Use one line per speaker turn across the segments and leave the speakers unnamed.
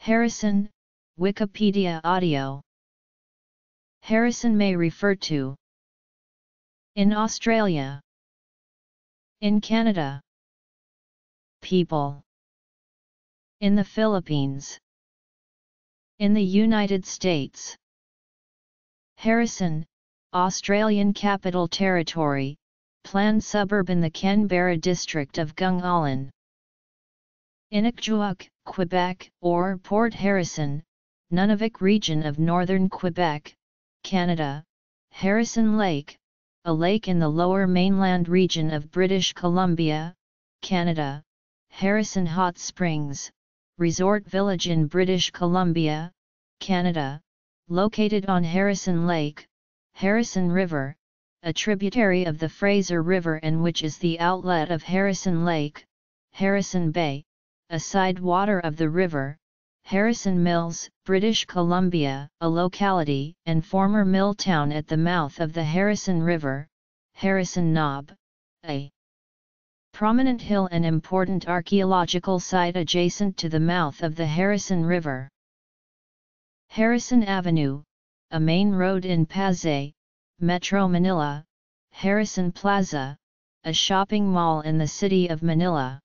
Harrison, Wikipedia audio. Harrison may refer to in Australia, in Canada, people, in the Philippines, in the United States. Harrison, Australian Capital Territory, planned suburb in the Canberra district of Gungahlin. Inukjuak, Quebec, or Port Harrison, Nunavik region of northern Quebec, Canada. Harrison Lake, a lake in the lower mainland region of British Columbia, Canada. Harrison Hot Springs, resort village in British Columbia, Canada, located on Harrison Lake. Harrison River, a tributary of the Fraser River and which is the outlet of Harrison Lake. Harrison Bay, a side water of the river. Harrison Mills, British Columbia, a locality and former mill town at the mouth of the Harrison River. Harrison Knob, a prominent hill and important archaeological site adjacent to the mouth of the Harrison River. Harrison Avenue, a main road in Pasay, Metro Manila. Harrison Plaza, a shopping mall in the city of Manila.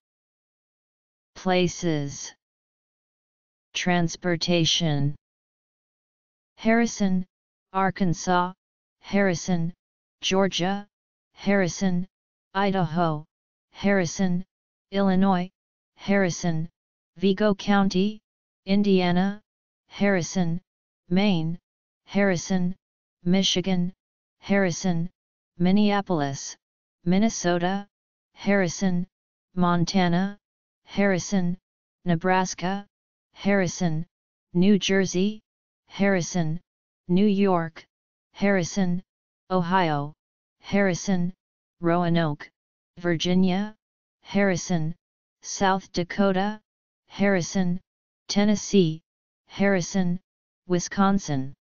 Places. Transportation. Harrison, Arkansas. Harrison, Georgia. Harrison, Idaho. Harrison, Illinois. Harrison, Vigo County, Indiana. Harrison, Maine. Harrison, Michigan. Harrison, Minneapolis, Minnesota. Harrison, Montana. Harrison, Nebraska. Harrison, New Jersey. Harrison, New York. Harrison, Ohio. Harrison, Roanoke, Virginia. Harrison, South Dakota. Harrison, Tennessee. Harrison, Wisconsin.